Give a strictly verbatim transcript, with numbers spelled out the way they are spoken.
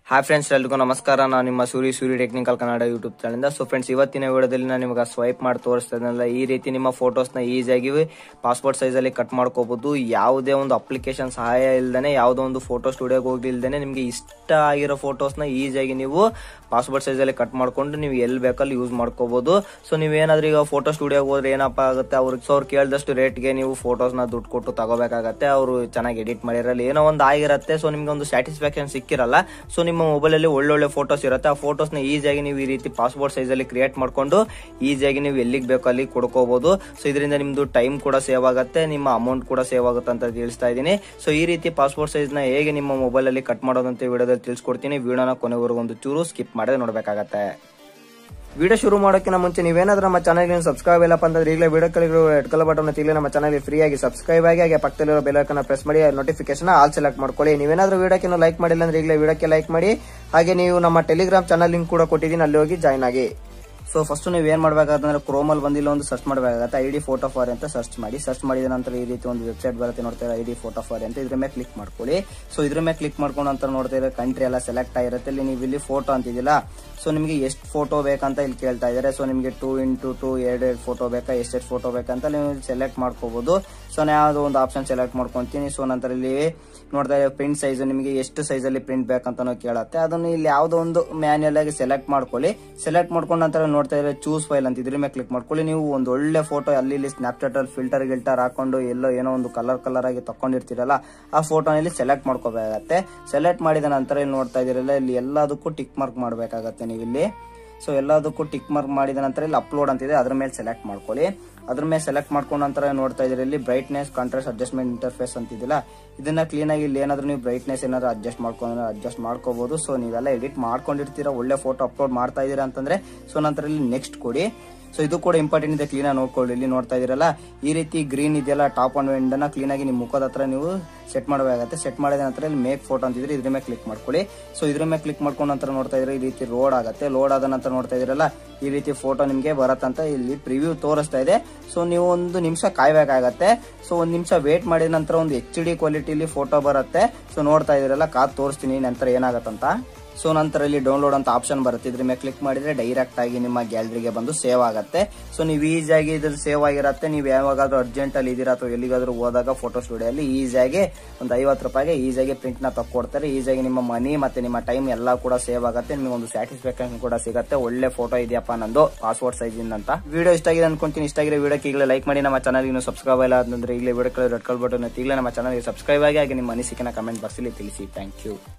Hi friends, ಎಲ್ರಿಗೂ ನಮಸ್ಕಾರ. ನಾನು ನಿಮ್ಮ Suri Suri technical Kannada YouTube channel. So friends, ಇವತ್ತಿನ ವಿಡಿಯೋದಲ್ಲಿ ನಾನು ನಿಮಗೆ ಸ್ವೈಪ್ ಮಾಡಿ ತೋರಿಸ್ತಾ ಇದ್ದನಲ್ಲ, ಈ ರೀತಿ ನಿಮ್ಮ ಫೋಟೋಸ್ನ ಈಸಿಯಾಗಿ ಪಾಸ್ಪೋರ್ಟ್ ಸೈಜಲ್ಲಿ ಕಟ್ ಮಾಡ್ಕೋಬಹುದು. ಯಾವುದೇ ಒಂದು ಅಪ್ಲಿಕೇಶನ್ ಸಹಾಯ ಇಲ್ದೇನೆ, ಯಾವುದೋ ಒಂದು ಫೋಟೋ ಸ್ಟುಡಿಯೋಗೆ ಹೋಗಿಲ್ದೇನೆ ನಿಮಗೆ ಇಷ್ಟ ಆಗಿರೋ ಫೋಟೋಸ್ನ ಈಸಿಯಾಗಿ ನೀವು ಪಾಸ್ಪೋರ್ಟ್ ಸೈಜಲ್ಲಿ ಕಟ್ ಮಾಡ್ಕೊಂಡು ನೀವು ಎಲ್ಲಿ ಬೇಕಲ್ಲಿ ಯೂಸ್ ಮಾಡ್ಕೋಬಹುದು. ಸೊ ನೀವೇನಾದ್ರೂ ಈಗ ಫೋಟೋ ಸ್ಟುಡಿಯೋಗೆ ಹೋದ್ರೆ ಏನಪ್ಪ ಆಗುತ್ತೆ, ಅವ್ರಿಗೆ ಸೊ ಅವ್ರು ಕೇಳಿದಷ್ಟು ರೇಟ್ಗೆ ನೀವು ಫೋಟೋಸ್ನ ದುಡ್ಡು ಕೊಟ್ಟು ತಗೋಬೇಕಾಗತ್ತೆ. ಅವರು ಚೆನ್ನಾಗಿ ಎಡಿಟ್ ಮಾಡಿರಲ್ಲ, ಏನೋ ಒಂದು ಆಗಿರುತ್ತೆ. ಸೊ ನಿಮ್ಗೆ ಒಂದು ಸ್ಯಾಟಿಸ್ಫ್ಯಾಕ್ಷನ್ ಸಿಕ್ಕಿರಲ್ಲ. ಸೊ ನಿಮ್ಮ ಮೊಬೈಲ್ ಅಲ್ಲಿ ಒಳ್ಳೊಳ್ಳೆ ಫೋಟೋಸ್ ಇರುತ್ತೆ. ಆ ಫೋಟೋಸ್ ನ ಈಸಿಯಾಗಿ ನೀವು ಈ ರೀತಿ ಪಾಸ್ಪೋರ್ಟ್ ಸೈಜ್ ಅಲ್ಲಿ ಕ್ರಿಯೇಟ್ ಮಾಡ್ಕೊಂಡು ಈಸಿಯಾಗಿ ನೀವು ಎಲ್ಲಿಗೆ ಬೇಕೋ ಅಲ್ಲಿ ಕೊಡ್ಕೋಬಹುದು. ಸೊ ಇದರಿಂದ ನಿಮ್ದು ಟೈಮ್ ಕೂಡ ಸೇವ್ ಆಗುತ್ತೆ, ನಿಮ್ಮ ಅಮೌಂಟ್ ಕೂಡ ಸೇವ್ ಆಗುತ್ತೆ ಅಂತ ತಿಳಿಸ್ತಾ ಇದ್ದೀನಿ. ಸೊ ಈ ರೀತಿ ಪಾಸ್ಪೋರ್ಟ್ ಸೈಜ್ ನ ಹೇಗೆ ನಿಮ್ಮ ಮೊಬೈಲ್ ಅಲ್ಲಿ ಕಟ್ ಮಾಡೋದಂತ ವಿಡಿಯೋದಲ್ಲಿ ತಿಳಿಸ್ಕೊಡ್ತೀನಿ. ವಿಡಿಯೋನ ಕೊನೆವರೆಗೂ ಒಂದು ಚೂರು ಸ್ಕಿಪ್ ಮಾಡದೆ ನೋಡ್ಬೇಕಾಗತ್ತೆ. ವಿಡಿಯೋ ಶುರು ಮಾಡೋಕ್ಕಿಂತ ಮುಂಚೆ ನೀವೇನಾದ್ರೂ ನಮ್ಮ ಚಾನಲ್ ಸಬ್ಸ್ಕ್ರೈಬ್ ಇಲ್ಲಪ್ಪ ಅಂತಂದ್ರೆ ಈಗಲೇ ವಿಡಿಯೋ ಕೆಳಗಿರೋ ರೆಡ್ ಕಲರ್ ಬಟನ್ ತಿಳಿ ನಮ್ಮ ಚಾನಲ್ ಫ್ರೀ ಆಗಿ ಸಬ್ಸ್ಕ್ರೈಬ್ ಆಗಿ, ಹಾಗೆ ಪಕ್ಕದಲ್ಲಿರೋ ಬೆಲ್ ಐಕಾನ್ ಪ್ರೆಸ್ ಮಾಡಿ ನೋಟಿಫಿಕೇಶನ್ ಆಲ್ ಸೆಲೆಕ್ಟ್ ಮಾಡ್ಕೊಳ್ಳಿ. ನೀವೇನಾದ್ರೂ ವಿಡಿಯೋಕ್ಕೆ ಲೈಕ್ ಮಾಡಿಲ್ಲ ಅಂದ್ರೆ ಈಗಲೇ ವಿಡಿಯೋಕ್ಕೆ ಲೈಕ್ ಮಾಡಿ. ಹಾಗೆ ನೀವು ನಮ್ಮ ಟೆಲಿಗ್ರಾಮ್ ಚಾನಲ್ ಲಿಂಕ್ ಕೂಡ ಕೊಟ್ಟಿದ್ದೀನಿ, ಅಲ್ಲಿ ಹೋಗಿ ಜಾಯ್ನ್ ಆಗಿ. ಸೊ ಫಸ್ಟ್ ನೀವು ಏನ್ ಮಾಡ್ಬೇಕಾದ್ರೆ ಕ್ರೋಮಲ್ ಬಂದಿಲ್ಲ ಒಂದು ಸರ್ಚ್ ಮಾಡಬೇಕಾಗತ್ತೆ. ಐ ಡಿ ಫೋಟೋ ಫಾರ್ ಅಂತ ಸರ್ಚ್ ಮಾಡಿ. ಸರ್ಚ್ ಮಾಡಿದ ನಂತರ ಈ ರೀತಿ ಒಂದು ವೆಬ್ಸೈಟ್ ಬರುತ್ತೆ, ನೋಡ್ತಾ ಐ ಡಿ ಫೋಟೋ ಫಾರ್ ಅಂತ. ಇದ್ರ ಮೇಲೆ ಕ್ಲಿಕ್ ಮಾಡ್ಕೊಳ್ಳಿ. ಸೊ ಇದ್ರ ಮೇಲೆ ಕ್ಲಿಕ್ ಮಾಡ್ಕೊಂಡು ಅಂತ ನೋಡ್ತಾ ಇದ್ರೆ ಕಂಟ್ರಿ ಎಲ್ಲ ಸೆಲೆಕ್ಟ್ ಆಗಿರುತ್ತೆ. ಇಲ್ಲಿ ನೀವು ಇಲ್ಲಿ ಫೋಟೋ ಅಂತಿದಿಲ್ಲ. ಸೊ ನಿಮಗೆ ಎಷ್ಟು ಫೋಟೋ ಬೇಕಂತ ಇಲ್ಲಿ ಕೇಳ್ತಾ ಇದ್ದಾರೆ. ಸೊ ನಿಮಗೆ ಟೂ ಇಂಟು ಟೂ ಎರಡು ಎರಡು ಫೋಟೋ ಬೇಕಾ, ಎಷ್ಟೆಷ್ಟು ಫೋಟೋ ಬೇಕಂತ ನೀವು ಸೆಲೆಕ್ಟ್ ಮಾಡ್ಕೋಬಹುದು. ಸೊ ನಾನು ಯಾವ್ದೋ ಒಂದು ಆಪ್ಷನ್ ಸೆಲೆಕ್ಟ್ ಮಾಡ್ಕೊಂತೀನಿ. ಸೊ ನಂತರ ಇಲ್ಲಿ ನೋಡ್ತಾ ಇದ್ದಾರೆ ಪ್ರಿಂಟ್ ಸೈಜ್, ನಿಮಗೆ ಎಷ್ಟು ಸೈಜ್ ಅಲ್ಲಿ ಪ್ರಿಂಟ್ ಬೇಕಂತ ಕೇಳುತ್ತೆ. ಅದನ್ನು ಇಲ್ಲಿ ಯಾವ್ದೋ ಒಂದು ಮ್ಯಾನ್ಯಲ್ ಆಗಿ ಸೆಲೆಕ್ಟ್ ಮಾಡ್ಕೊಳ್ಳಿ. ಸೆಲೆಕ್ಟ್ ಮಾಡ್ಕೊಂಡ ನಂತರ ನೋಡ್ತಾ ಇದ್ರೆ ಚೂಸ್ ಫೈಲ್ ಅಂತ ಇದ್ರ ಮೇಲೆ ಕ್ಲಿಕ್ ಮಾಡ್ಕೊಳ್ಳಿ. ನೀವು ಒಂದು ಒಳ್ಳೆ ಫೋಟೋ ಅಲ್ಲಿ ಇಲ್ಲಿ ಸ್ನಾಪ್ಚಾಟ್ ಅಲ್ಲಿ ಫಿಲ್ಟರ್ ಗಿಲ್ಟರ್ ಹಾಕೊಂಡು ಎಲ್ಲೋ ಏನೋ ಒಂದು ಕಲರ್ ಕಲರ್ ಆಗಿ ತಕೊಂಡಿರ್ತೀರಲ್ಲ, ಆ ಫೋಟೋನ ಇಲ್ಲಿ ಸೆಲೆಕ್ಟ್ ಮಾಡ್ಕೋಬೇಕಾಗತ್ತೆ. ಸೆಲೆಕ್ಟ್ ಮಾಡಿದ ನಂತರ ಇಲ್ಲಿ ನೋಡ್ತಾ ಇದೀರಲ್ಲ, ಇಲ್ಲಿ ಎಲ್ಲದಕ್ಕೂ ಟಿಕ್ ಮಾರ್ಕ್ ಮಾಡ್ಬೇಕಾಗತ್ತೆ ನೀವು ಇಲ್ಲಿ. ಸೊ ಎಲ್ಲದಕ್ಕೂ ಟಿಕ್ ಮಾರ್ಕ್ ಮಾಡಿದ ನಂತರ ಇಲ್ಲಿ ಅಪ್ಲೋಡ್ ಅಂತಿದೆ, ಅದ್ರ ಮೇಲೆ ಸೆಲೆಕ್ಟ್ ಮಾಡ್ಕೊಳ್ಳಿ. ಅದ್ರ ಮೇಲೆ ಸೆಲೆಕ್ಟ್ ಮಾಡ್ಕೊಂಡ ನಂತರ ನೋಡ್ತಾ ಇದ್ರಿ ಇಲ್ಲಿ ಬ್ರೈಟ್ನೆಸ್ ಕಾಂಟ್ರಾಸ್ಟ್ ಅಡ್ಜಸ್ಟ್ಮೆಂಟ್ ಇಂಟರ್ಫೇಸ್ ಅಂತಿದಿಲ್ಲ, ಇದನ್ನ ಕ್ಲೀನ್ ಆಗಿ ಇಲ್ಲಿ ಏನಾದ್ರು ನೀವು ಬ್ರೈಟ್ನೆಸ್ ಏನಾದ್ರು ಅಡ್ಜಸ್ಟ್ ಮಾಡ್ಕೊಂಡ್ರೆ ಅಡ್ಜಸ್ಟ್ ಮಾಡ್ಕೋಬಹುದು. ಸೊ ನೀವೆಲ್ಲ ಎಡಿಟ್ ಮಾಡ್ಕೊಂಡಿರ್ತೀರಾ, ಒಳ್ಳೆ ಫೋಟೋ ಅಪ್ಲೋಡ್ ಮಾಡ್ತಾ ಇದೀರಾ ಅಂತಂದ್ರೆ ಸೊ ನಂತರ ಇಲ್ಲಿ ನೆಕ್ಸ್ಟ್ ಕೊಡಿ. ಸೊ ಇದು ಕೂಡ ಇಂಪಾರ್ಟೆಂಟ್ ಇದೆ, ಕ್ಲೀನ್ ಆಗಿ ನೋಡ್ಕೊಳ್ಳಿ. ಇಲ್ಲಿ ನೋಡ್ತಾ ಇದೀರಲ್ಲ, ಈ ರೀತಿ ಗ್ರೀನ್ ಇದೆಯಲ್ಲ ಟಾಪ್ ಅಂಡ್ ಎಂಡ್ ಕ್ಲೀನ್ ಆಗಿ ನಿಮ್ಮ ಮುಖದ ಹತ್ರ ನೀವು ಸೆಟ್ ಮಾಡಬೇಕಾಗುತ್ತೆ. ಸೆಟ್ ಮಾಡಿದ ನಂತರ ಇಲ್ಲಿ ಮೇಕ್ ಫೋಟೋ ಅಂತಿದ್ರೆ ಇದ್ರ ಮೇಲೆ ಕ್ಲಿಕ್ ಮಾಡ್ಕೊಳ್ಳಿ. ಸೊ ಇದ್ರ ಮೇಲೆ ಕ್ಲಿಕ್ ಮಾಡ್ಕೊಂಡ ನಂತರ ನೋಡ್ತಾ ಇದ್ರೆ ಈ ರೀತಿ ಲೋಡ್ ಆಗುತ್ತೆ. ಲೋಡ್ ಆದ ನಂತರ ನೋಡ್ತಾ ಇದೀರಲ್ಲ, ಈ ರೀತಿ ಫೋಟೋ ನಿಮ್ಗೆ ಬರತ್ತಂತ ಇಲ್ಲಿ ಪ್ರಿವ್ಯೂ ತೋರಿಸ್ತಾ ಇದೆ. ಸೊ ನೀವು ಒಂದು ನಿಮಿಷ ಕಾಯ್ಬೇಕಾಗತ್ತೆ. ಸೊ ಒಂದ್ ನಿಮಿಷ ವೇಟ್ ಮಾಡಿದ ನಂತರ ಒಂದು ಎಚ್ ಡಿ ಕ್ವಾಲಿಟಿಲಿ ಫೋಟೋ ಬರುತ್ತೆ. ಸೊ ನೋಡ್ತಾ ಇದೀರಲ್ಲ, ಕಾದ್ ತೋರಿಸ್ತೀನಿ ನಂತರ ಏನಾಗತ್ತಂತ. ಸೊ ನಂತರ ಇಲ್ಲಿ ಡೌನ್ಲೋಡ್ ಅಂತ ಆಪ್ಷನ್ ಬರುತ್ತೆ, ಇದ್ರ ಮೇಲೆ ಕ್ಲಿಕ್ ಮಾಡಿದ್ರೆ ಡೈರೆಕ್ಟ್ ಆಗಿ ನಿಮ್ಮ ಗ್ಯಾಲರಿಗೆ ಬಂದು ಸೇವ್ ಆಗುತ್ತೆ. ಸೊ ನೀವು ಈಸಿಯಾಗಿ ಇದ್ರ ಸೇವ್ ಆಗಿರುತ್ತೆ. ನೀವು ಯಾವಾಗಾದ್ರೂ ಅರ್ಜೆಂಟ್ ಅಲ್ಲಿ ಇದೀರಾ ಅಥವಾ ಎಲ್ಲಿಗಾದ್ರೂ ಹೋದಾಗ ಫೋಟೋ ಸ್ಟುಡಿಯೋ ಅಲ್ಲಿ ಈಸಿಯಾಗಿ ಒಂದು ಐವತ್ತು ರೂಪಾಯಿಗೆ ಈಸಿಯಾಗಿ ಪ್ರಿಂಟ್ ನ ತಕ್ಕೊಡ್ತಾರೆ. ಈಸಿಯಾಗಿ ನಿಮ್ಮ ಮನಿ ಮತ್ತೆ ನಿಮ್ಮ ಟೈಮ್ ಎಲ್ಲ ಕೂಡ ಸೇವ್ ಆಗುತ್ತೆ. ನಿಮಗೆ ಒಂದು ಸ್ಯಾಟಿಸ್ಫ್ಯಾಕ್ಷನ್ ಕೂಡ ಸಿಗುತ್ತೆ. ಒಳ್ಳೆ ಫೋಟೋ ಇದೆಯಪ್ಪ ನಂದು ಪಾಸ್ಪೋರ್ಟ್ ಸೈಜ್ ಅಂತ. ವಿಡಿಯೋ ಇಷ್ಟ ಆಗಿದೆ ಅನ್ಕೊಂತೀನಿ. ಇಷ್ಟ ಆಗಿರೋ ವಿಡಿಯೋಕ್ಕೆ ಈಗಲೇ ಲೈಕ್ ಮಾಡಿ. ನಮ್ಮ ಚಾನಲ್ ಇನ್ನು ಸಬ್ಸ್ಕ್ರೈಬ್ ಇಲ್ಲ ಅಂತಂದ್ರೆ ಈಗಲೇ ವಿಡಿಯೋ ರೆಡ್ ಕಲರ್ ಬಟನ್ ಈಗಲೇ ನಮ್ಮ ಚಾನಲ್ಗೆ ಸಬ್ಸ್ಕ್ರೈಬ್ ಆಗಿ, ಹಾಗೆ ನಿಮ್ಮ ಅನಿಸಿಕೆನ ಕಮೆಂಟ್ ಬಾಕ್ಸ್ ಅಲ್ಲಿ ತಿಳಿಸಿ. Thank you.